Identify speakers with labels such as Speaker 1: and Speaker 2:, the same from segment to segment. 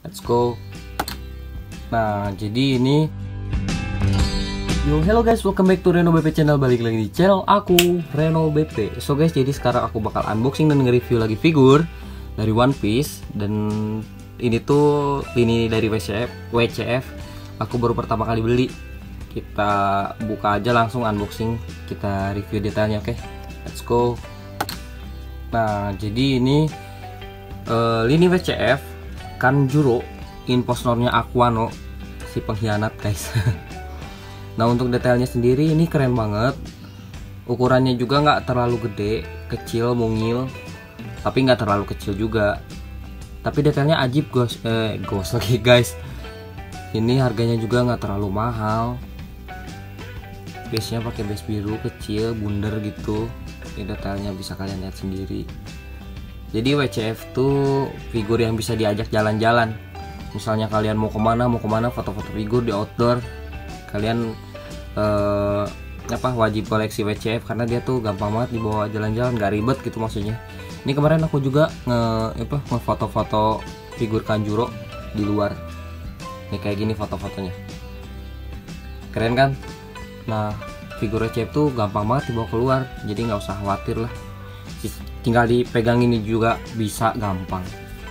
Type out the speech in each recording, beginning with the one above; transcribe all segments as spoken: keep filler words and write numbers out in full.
Speaker 1: Let's go. Nah, jadi ini yo, hello guys, welcome back to Reno B P channel. Balik lagi di channel aku, Reno B P. So guys, jadi sekarang aku bakal unboxing dan nge-review lagi figur dari One Piece. Dan ini tuh ini dari W C F, W C F. Aku baru pertama kali beli. Kita buka aja langsung unboxing, kita review detailnya, oke? Okay? Let's go. Nah, jadi ini uh, lini W C F Kanjuro, impostornya Aquano, si pengkhianat guys. Nah, untuk detailnya sendiri ini keren banget. Ukurannya juga nggak terlalu gede, kecil, mungil, tapi nggak terlalu kecil juga. Tapi detailnya ajib gos, eh gos lagi guys. Ini harganya juga nggak terlalu mahal. Base-nya pakai base biru kecil, bundar gitu. Ini detailnya bisa kalian lihat sendiri. Jadi W C F tuh figur yang bisa diajak jalan-jalan. Misalnya kalian mau kemana, mau kemana, foto-foto figur di outdoor, kalian eh, apa wajib koleksi W C F karena dia tuh gampang banget dibawa jalan-jalan, gak ribet gitu maksudnya. Ini kemarin aku juga nge apa ngefoto-foto figur Kanjuro di luar. Nih kayak gini foto-fotonya. Keren kan? Nah, figur W C F tuh gampang banget dibawa keluar, jadi nggak usah khawatir lah. Tinggal dipegang ini juga bisa gampang.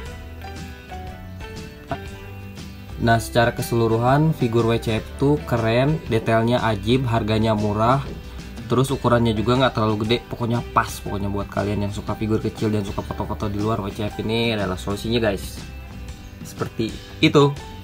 Speaker 1: Nah, secara keseluruhan figur W C F tuh keren, detailnya ajib, harganya murah, terus ukurannya juga nggak terlalu gede, pokoknya pas. Pokoknya buat kalian yang suka figur kecil dan suka foto-foto di luar, W C F ini adalah solusinya guys. Seperti itu.